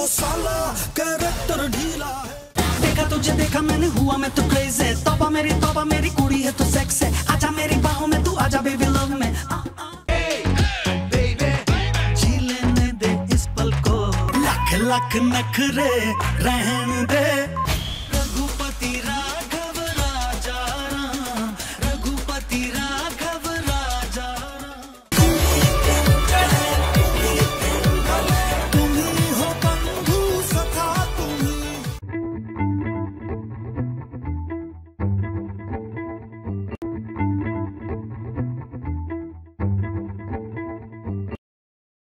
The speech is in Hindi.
साला कैरेक्टर ढीला है। देखा तुझे देखा मैंने हुआ मैं तो क्रेज़ है। तौबा मेरी कुड़ी है तो सेक्स है। आजा मेरी बाहों में तू आजा बेबी लव में। जी लेने दे इस पल को, लख लख नखरे रहने दे।